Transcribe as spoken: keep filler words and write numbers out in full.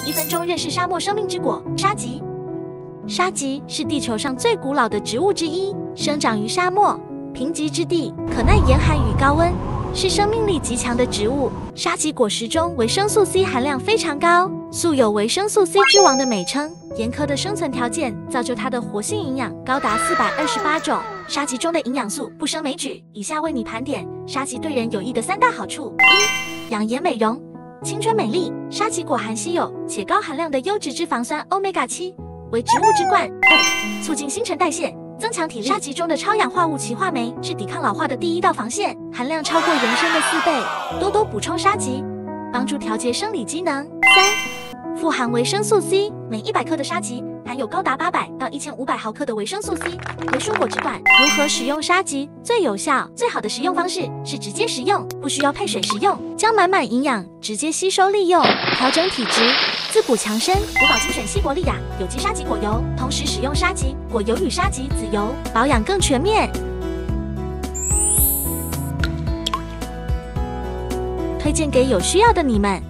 一分钟认识沙漠生命之果——沙棘。沙棘是地球上最古老的植物之一，生长于沙漠、贫瘠之地，可耐严寒与高温，是生命力极强的植物。沙棘果实中维生素 C 含量非常高，素有维生素 C 之王的美称。严苛的生存条件造就它的活性营养高达四百二十八种。沙棘中的营养素不胜枚举，以下为你盘点沙棘对人有益的三大好处：一、养颜美容、青春美丽。沙棘果含稀有且高含量的优质脂肪酸 欧米伽七，为植物之冠。二、促进新陈代谢，增强体力。沙棘中的超氧化物歧化酶是抵抗老化的第一道防线，含量超过人参的四倍。多多补充沙棘，帮助调节生理机能。三、富含维生素 C， 每一百克的沙棘含有高达八百到一千五百毫克的维生素 C， 为蔬果之冠。如何使用沙棘最有效？最好的食用方式是直接食用，不需要配水食用，将满满营养直接吸收利用，调整体质，滋补强身。五宝精选西伯利亚有机沙棘果油，同时使用沙棘果油与沙棘籽油，保养更全面。推荐给有需要的你们。